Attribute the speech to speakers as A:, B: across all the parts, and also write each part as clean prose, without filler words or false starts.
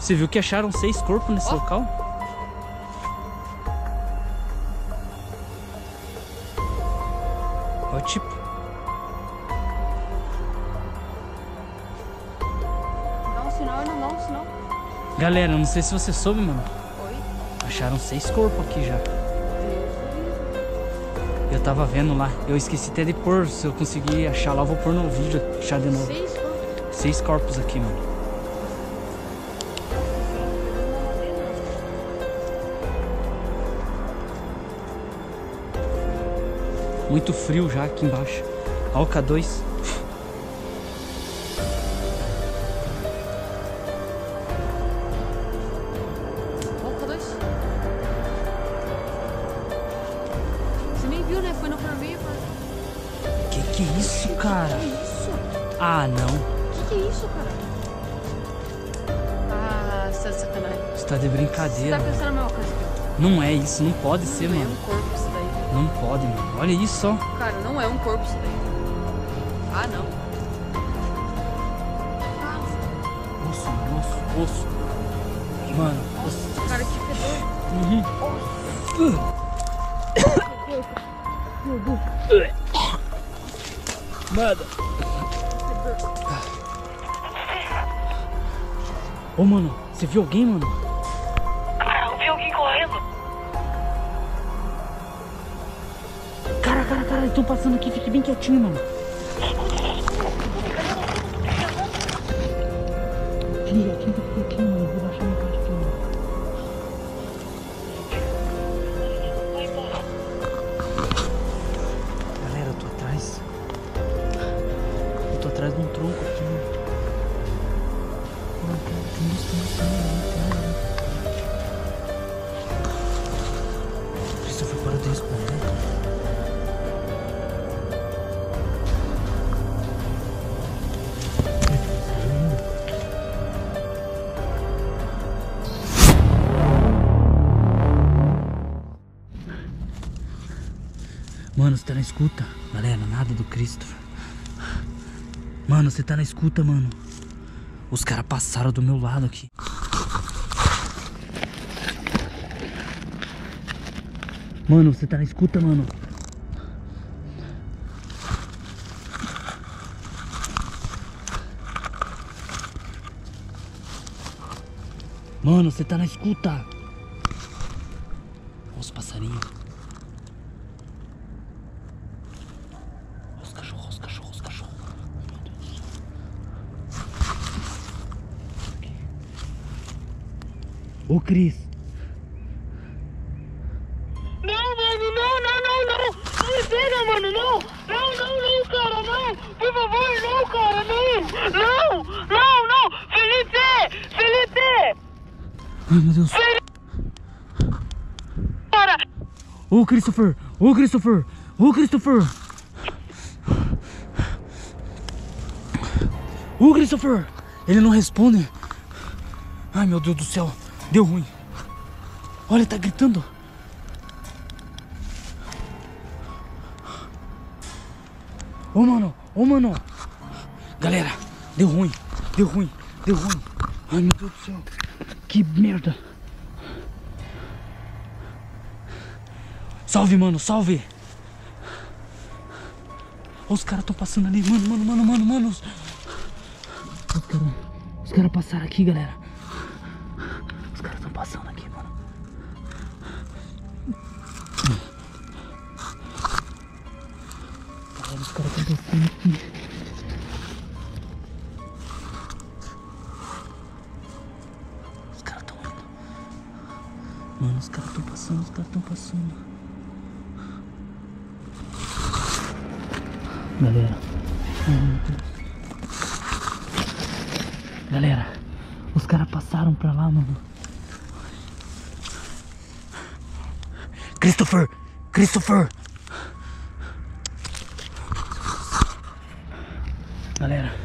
A: Você viu que acharam 6 corpos nesse local? Ó, tipo.
B: Dá um sinal, não dá um sinal.
A: Galera, não sei se você soube, mano.
B: Oi?
A: Acharam 6 corpos aqui já. Eu tava vendo lá. Eu esqueci até de pôr. Se eu conseguir achar lá, eu vou pôr no vídeo. Achar de novo.
B: 6 corpos?
A: 6 corpos aqui, mano. Muito frio já aqui embaixo. Ó o K2.
B: Ó o K2. Você nem viu, né? Foi no vermelho.
A: Que é isso, cara?
B: Que isso?
A: Ah, não.
B: Que é isso, cara? Ah, você tá de sacanagem.
A: Você tá de
B: Você
A: brincadeira.
B: tá
A: Mano.
B: pensando a mesma coisa que eu.
A: Não é isso, não pode ser,
B: Não é
A: mano.
B: um corpo isso daí.
A: Não pode, mano. Olha isso, ó.
B: Cara, não é um corpo isso daí. Ah, não.
A: Osso. Mano, osso.
B: Cara, que fedor.
A: Mano. Ô, mano, você viu alguém, mano?
C: Cara, eu vi alguém correndo.
A: Cara, eles estão passando aqui. Fique bem quietinho, mano. Fique quietinho, mano. Eu vou baixar minha parte aqui, mano. Galera, eu tô atrás. Eu tô atrás de um tronco aqui, mano. Mano, tem isso. Christopher, para de responder. Mano, você tá na escuta? Galera, nada do Christopher. Mano, você tá na escuta, mano. Os caras passaram do meu lado aqui. Mano, você tá na escuta, mano. Mano, você tá na escuta. Olha os passarinhos. Os cachorros. Meu Deus do céu. Ô, Cris.
C: Não, mano, não. Não me pega, mano, não. Não, cara, não. Por favor, não, cara, não. Não. Felipe.
A: Ai, meu Deus.
C: Cara.
A: Ô, Christopher. Ô, Christopher. Ele não responde. Ai, meu Deus do céu. Deu ruim. Olha, ele tá gritando. Ô, mano. Galera, deu ruim. Ai, meu Deus do céu. Que merda. Salve, mano, salve. Os caras tão passando ali, mano. Os caras passaram aqui, galera. Os caras tão passando aqui, mano. Galera, os caras tão passando aqui. Os caras tão indo. Mano, os caras tão passando. Galera, os caras passaram pra lá, mano. Christopher! Galera.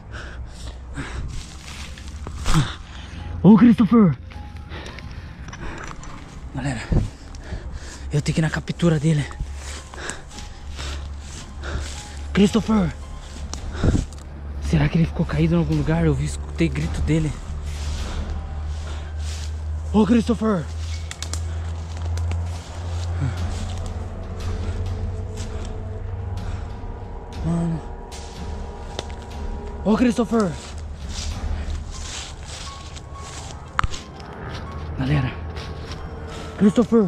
A: Ô, Christopher! Galera, eu tenho que ir na captura dele. Christopher! Será que ele ficou caído em algum lugar? Eu escutei grito dele. Ô, Christopher! Mano. Ô, Christopher! Galera. Christopher!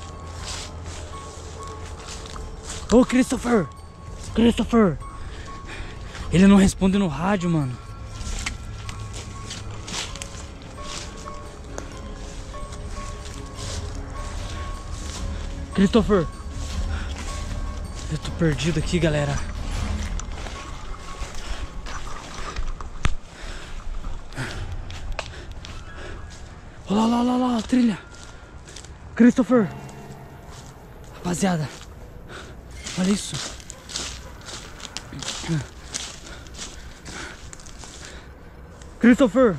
A: Ô, Christopher! Christopher! Ele não responde no rádio, mano. Christopher! Eu tô perdido aqui, galera. Olha lá, a trilha. Christopher! Rapaziada, olha isso. Christopher!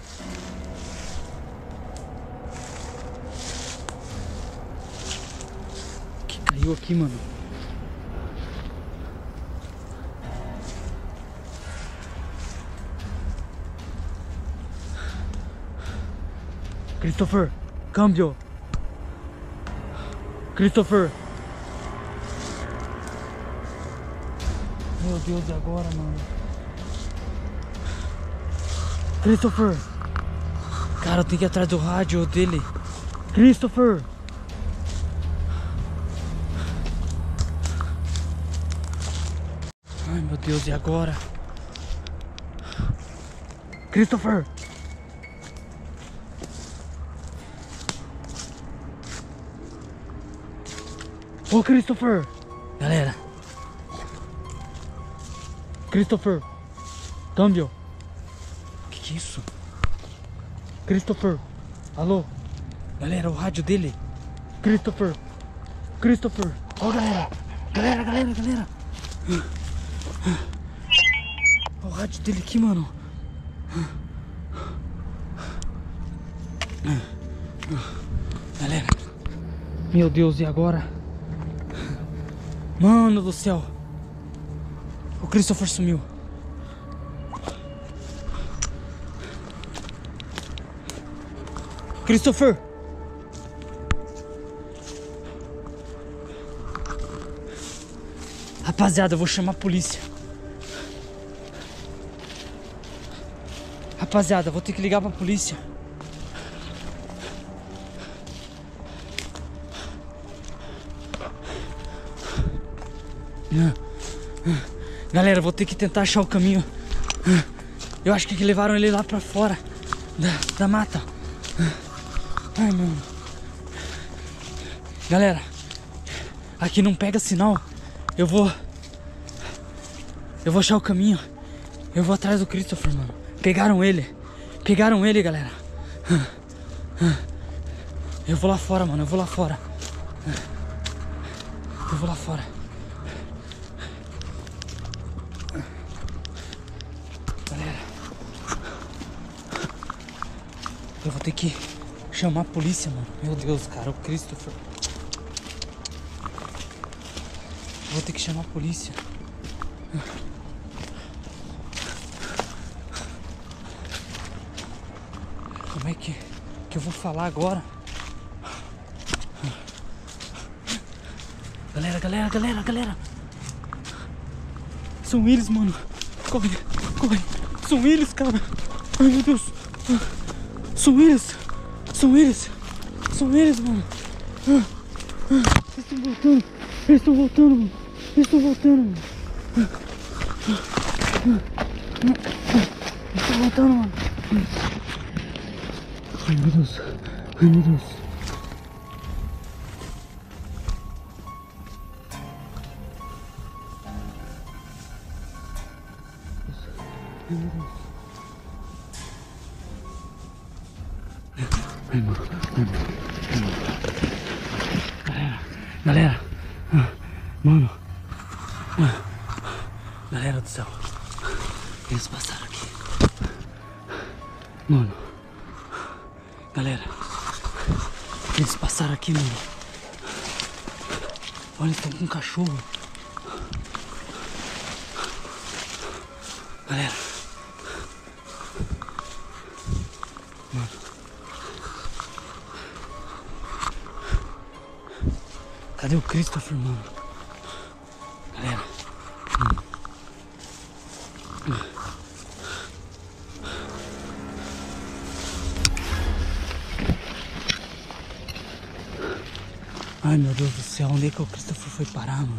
A: Que caiu aqui, mano. Christopher, câmbio. Christopher. Meu Deus, e agora, mano? Christopher. Cara, eu tenho que ir atrás do rádio dele. Christopher. Ai, meu Deus, e agora? Christopher. Ô, Christopher. Galera. Christopher. Câmbio. Que é isso? Christopher. Alô? Galera, o rádio dele. Christopher. Christopher. Ó, galera. Galera. Ó, o rádio dele aqui, mano. Galera. Meu Deus, e agora? Mano do céu. O Christopher sumiu. Christopher. Rapaziada, eu vou chamar a polícia. Rapaziada, vou ter que ligar pra polícia. Galera, vou ter que tentar achar o caminho. Eu acho que levaram ele lá pra fora da mata. Ai, mano. Galera, aqui não pega sinal. Eu vou achar o caminho. Eu vou atrás do Christopher, mano. Pegaram ele, galera. Eu vou lá fora, mano. Eu vou lá fora. Galera, eu vou ter que chamar a polícia, mano. Meu Deus, cara, o Christopher. Vou ter que chamar a polícia. Como é que eu vou falar agora? Galera. São eles, mano. Corre. São eles, cara. Ai, meu Deus. São eles, mano. Eles estão voltando, mano. Ai, meu Deus. Galera, mano, galera do céu, eles passaram aqui, mano, galera, eles passaram aqui, mano. Olha, eles estão com um cachorro, galera, mano. Cadê o Christopher, mano? Galera. Ai, meu Deus do céu, onde é que o Christopher foi parar, mano?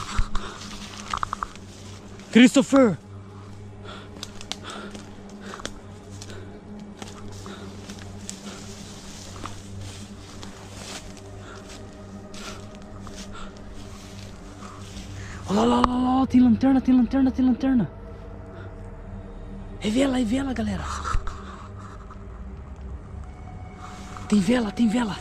A: Christopher! Olha lá, tem lanterna, tem lanterna, tem lanterna. É vela, galera. Tem vela, tem vela.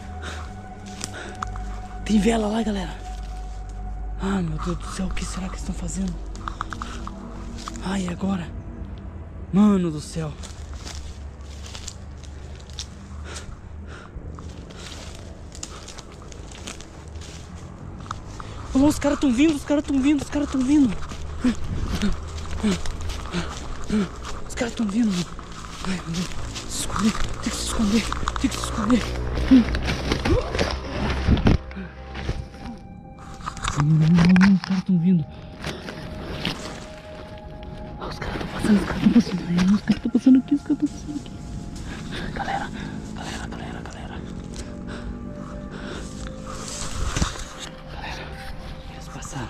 A: Tem vela lá, galera. Ah, meu Deus do céu, o que será que estão fazendo? Ai, agora? Mano do céu. Olha, os caras estão vindo, os caras estão vindo, os caras estão vindo. Os caras estão vindo, mano. Ai, meu Deus. Se esconder, tem que se esconder, tem que se esconder. Os caras estão vindo. Ah, os caras estão passando, os caras estão passando. Ai, os caras estão passando aqui, os caras estão passando aqui. Galera. Eles passaram.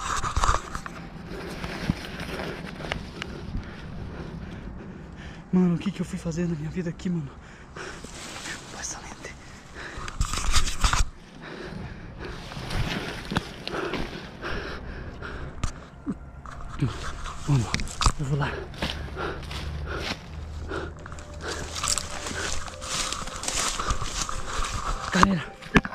A: Mano, o que eu fui fazer na minha vida aqui, mano? Passa lente. Vamos, eu vou lá. Galera.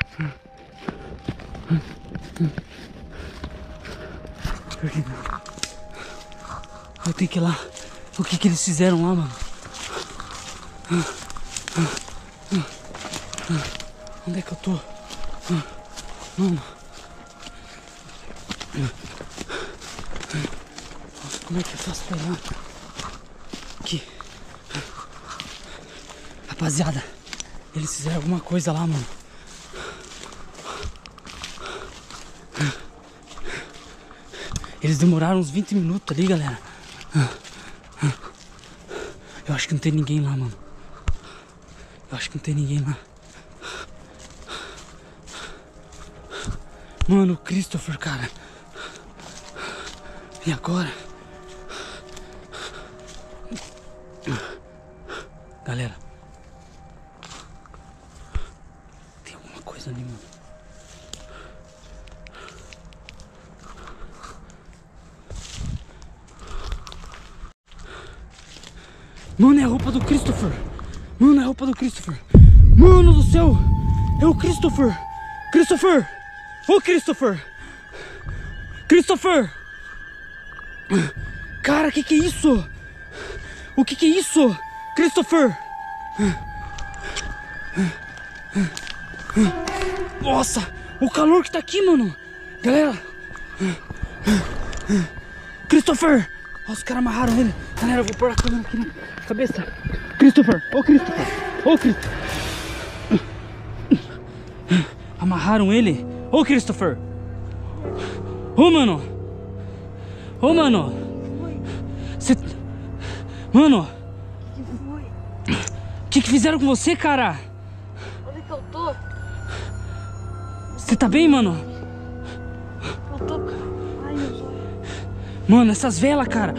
A: Eu tenho que ir lá. O que eles fizeram lá, mano? Onde é que eu tô? Mano. Nossa, como é que eu faço pra ir lá? Aqui. Rapaziada, eles fizeram alguma coisa lá, mano. Eles demoraram uns 20 minutos ali, galera. Eu acho que não tem ninguém lá, mano. Eu acho que não tem ninguém lá. Mano, o Christopher, cara. E agora? Galera. Tem alguma coisa ali, mano. Mano, é a roupa do Christopher. Mano, é a roupa do Christopher. Mano do céu. É o Christopher. Christopher. Ô, Christopher. Christopher. Cara, que é isso? O que é isso? Christopher. Nossa, o calor que tá aqui, mano. Galera. Christopher. Ó, os caras amarraram ele. Galera, eu vou pôr a câmera aqui na cabeça. Christopher. Ô, Christopher. Ô, Christopher. Amarraram ele. Ô, Christopher. Ô, mano. Ô, mano. Cê... Mano. O que fizeram com você, cara?
B: Onde que eu tô?
A: Você tá bem, mano?
B: Eu tô... Ai, meu Deus.
A: Mano, essas velas, cara.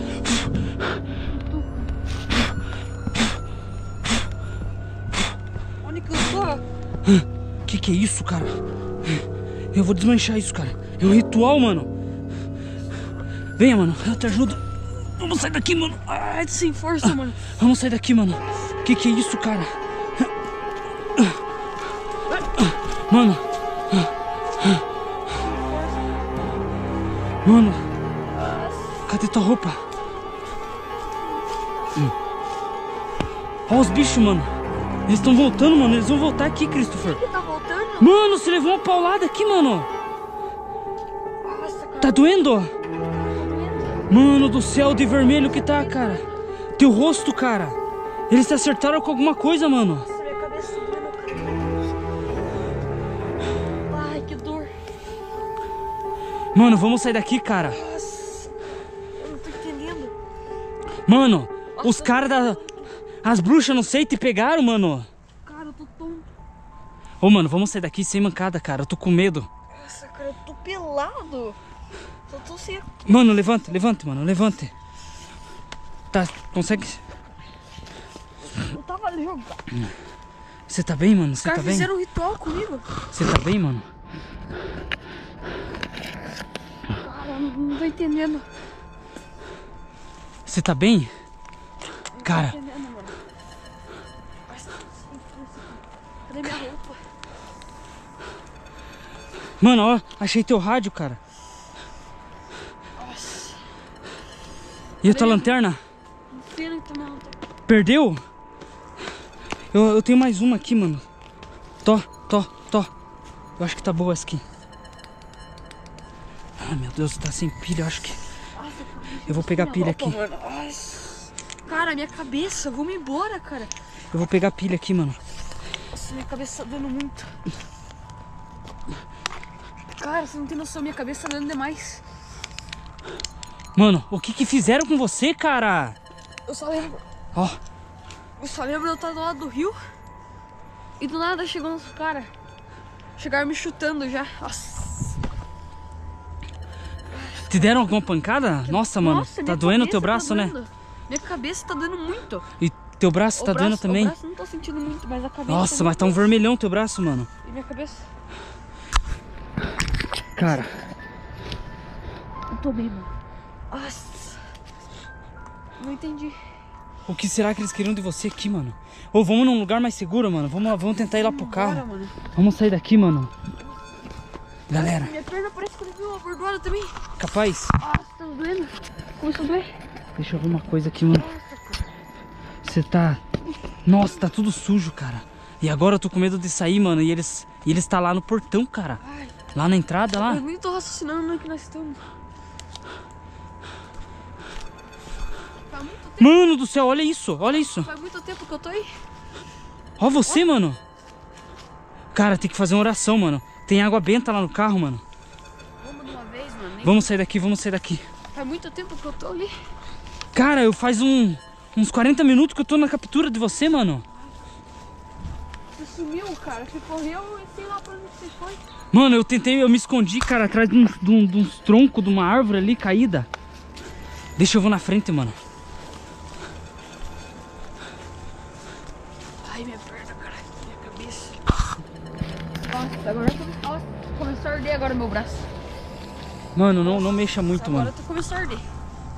B: Onde que eu tô?
A: Que é isso, cara? Eu vou desmanchar isso, cara. É um ritual, mano. Venha, mano. Eu te ajudo. Vamos sair daqui, mano.
B: Ai, sem força, mano.
A: Vamos sair daqui, mano. Que é isso, cara? Mano. Mano. Cadê tua roupa? Olha os bichos, mano. Eles estão voltando, mano. Eles vão voltar aqui, Christopher.
B: Por que tá voltando?
A: Mano, você levou uma paulada aqui, mano.
B: Nossa, cara.
A: Tá doendo? Mano do céu, de vermelho que tá, cara. Teu rosto, cara. Eles te acertaram com alguma coisa, mano.
B: Nossa, minha cabeça doendo, cara. Ai, que dor.
A: Mano, vamos sair daqui, cara.
B: Nossa, eu não tô entendendo.
A: Mano, os caras da... As bruxas, não sei, te pegaram, mano.
B: Cara, eu tô tão...
A: Ô, mano, vamos sair daqui sem mancada, cara. Eu tô com medo.
B: Nossa, cara, eu tô pelado. Só tô sem...
A: Mano, levante, mano, levante. Tá, consegue?
B: Eu tava jogando.
A: Você tá bem, mano?
B: Os
A: Você tá
B: caras
A: bem?
B: fizeram um ritual comigo.
A: Você tá bem, mano?
B: Cara, eu não tô entendendo.
A: Você tá bem?
B: Não
A: Cara.
B: tô entendendo, mano. Cadê minha roupa?
A: Mano, ó, achei teu rádio, cara.
B: Nossa.
A: E a tua lanterna?
B: Não sei nem tomar outra.
A: Perdeu? Eu tenho mais uma aqui, mano. Tó. Eu acho que tá boa essa aqui. Ai, meu Deus, tá sem pilha, eu acho que...
B: Nossa,
A: Eu vou pegar pilha aqui.
B: mano. Nossa. Cara, minha cabeça, vamos embora, cara.
A: Eu vou pegar pilha aqui, mano.
B: Nossa, minha cabeça tá doendo muito. Cara, você não tem noção, minha cabeça tá doendo demais.
A: Mano, o que fizeram com você, cara?
B: Eu só lembro de eu estar do lado do rio. E do nada chegou uns caras. Chegaram me chutando já. Nossa.
A: Te deram alguma pancada? Nossa, mano,
B: Nossa,
A: tá
B: minha
A: doendo o
B: cabeça
A: teu
B: tá
A: braço, né?
B: doendo. Minha cabeça tá doendo muito.
A: E teu braço tá doendo também?
B: O braço eu não tô sentindo muito, mas a cabeça...
A: Nossa, mas tá um vermelhão teu braço, mano.
B: E minha cabeça?
A: Cara,
B: Eu tô bem, mano. Nossa. Não entendi.
A: o que será que eles queriam de você aqui, mano? Ô, vamos num lugar mais seguro, mano. Vamos tentar ir lá pro carro.
B: Bora, mano.
A: Vamos sair daqui, mano. Galera,
B: Minha perna parece que deu uma bordoada também.
A: capaz?
B: Nossa, tá doendo. Começou a doer.
A: Deixa eu ver uma coisa aqui, mano.
B: Nossa, cara.
A: Você tá... Nossa, tá tudo sujo, cara. E agora eu tô com medo de sair, mano. E eles tá lá no portão, cara.
B: Ai,
A: Lá na entrada, lá.
B: eu nem tô raciocinando no que nós estamos. Faz muito tempo.
A: Mano do céu, olha isso, olha isso.
B: Faz muito tempo que eu tô aí.
A: Ó você, mano. Cara, tem que fazer uma oração, mano. Tem água benta lá no carro, mano.
B: Vamos de uma vez, mano. Nem-
A: Vamos sair daqui, vamos sair daqui.
B: Faz muito tempo que eu tô ali.
A: Cara, eu faz uns 40 minutos que eu tô na captura de você, mano.
B: Você sumiu, cara. Você correu e sei lá pra onde você foi.
A: Mano, eu me escondi, cara, atrás de uns troncos de uma árvore ali caída. Deixa eu vou na frente, mano.
B: Ai, minha perna, cara. Minha cabeça. Nossa, agora eu tô... Nossa, começou a arder agora meu braço.
A: Mano, não mexa muito,
B: Agora
A: mano.
B: eu tô começando a arder.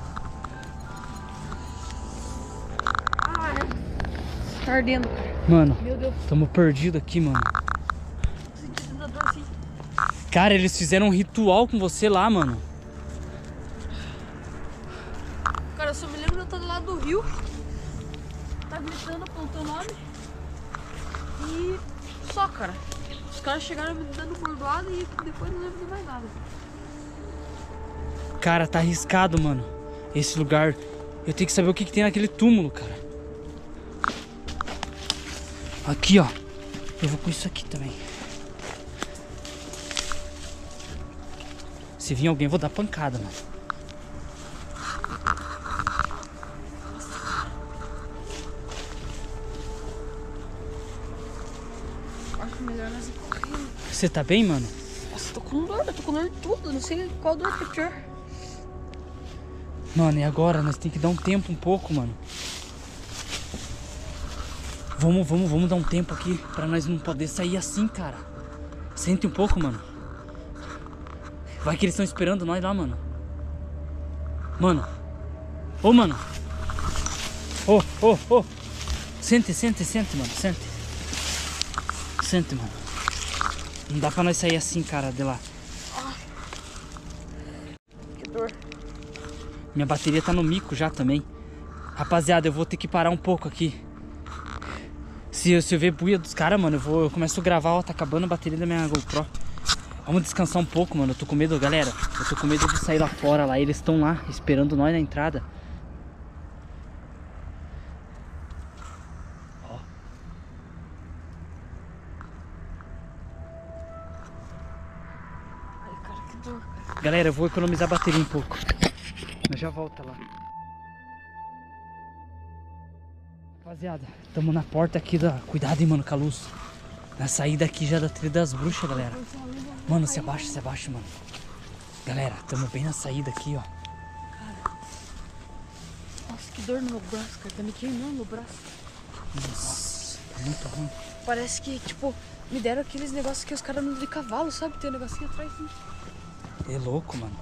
B: Ai, tá ardendo, cara.
A: Mano,
B: Meu Deus.
A: tamo perdido aqui, mano.
B: Tô sentindo a dor assim.
A: Cara, eles fizeram um ritual com você lá, mano.
B: Cara, eu só me lembro de eu estar do lado do rio. Tá gritando pelo teu nome. E só, cara. Os caras chegaram me dando bordoada e depois não lembro de mais nada.
A: Cara, tá arriscado, mano. Esse lugar. Eu tenho que saber o que tem naquele túmulo, cara. Aqui, ó. Eu vou com isso aqui também. Se vir alguém, eu vou dar pancada, mano.
B: Acho melhor nós ir correndo.
A: Você tá bem, mano?
B: Nossa, eu tô com dor de tudo. Não sei qual dor que é pior.
A: Mano, e agora? Nós temos que dar um tempo um pouco, mano. Vamos dar um tempo aqui pra nós não poder sair assim, cara. Sente um pouco, mano. Vai que eles estão esperando nós lá, mano. Mano. Ô, mano. Ô. Sente, mano. Sente, mano. Não dá pra nós sair assim, cara, de lá.
B: Que dor.
A: Minha bateria tá no mico já também. Rapaziada, eu vou ter que parar um pouco aqui. Se eu ver buia dos caras, mano, eu começo a gravar, ó, tá acabando a bateria da minha GoPro. Vamos descansar um pouco, mano. Eu tô com medo, galera. Eu tô com medo de sair lá fora, lá. Eles estão lá, esperando nós na entrada. Ó.
B: Ai, cara, que dor, cara.
A: Galera, eu vou economizar bateria um pouco. Eu já volto lá. Rapaziada, estamos na porta aqui da... Cuidado, hein, mano, com a luz. Na saída aqui já da Trilha das Bruxas, galera. Mano, se abaixa, mano. Galera, estamos bem na saída aqui, ó.
B: Nossa, que dor no meu braço, cara. Tá me queimando o braço.
A: Nossa, tá muito ruim.
B: Parece que, tipo, me deram aqueles negócios que os caras andam de cavalo, sabe? Tem um negocinho atrás, assim.
A: É louco, mano.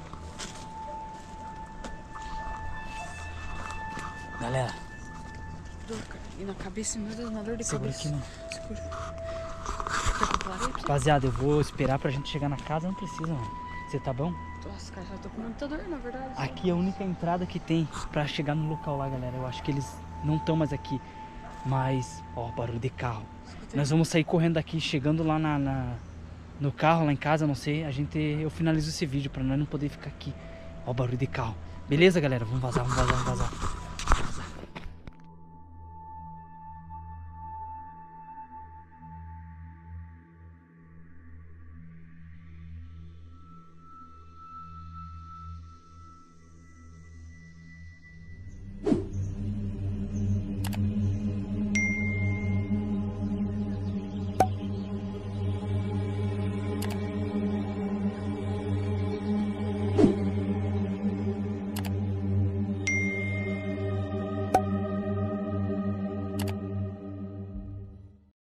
A: Galera,
B: Dor, cara. E na cabeça, meu Deus, uma dor de
A: segura
B: cabeça.
A: aqui, mano.
B: Segura. Quer que eu pare aí pra você?
A: Rapaziada, eu vou esperar pra gente chegar na casa. Não precisa, mano. Você tá bom?
B: Nossa, cara, eu tô com muita dor, na verdade.
A: Aqui é a única entrada que tem pra chegar no local lá, galera. Eu acho que eles não estão mais aqui. Mas, ó, barulho de carro.
B: Escutei.
A: Nós vamos sair correndo daqui, chegando lá no carro, lá em casa, não sei. Eu finalizo esse vídeo pra nós não poder ficar aqui. Ó, barulho de carro. Beleza, galera? Vamos vazar.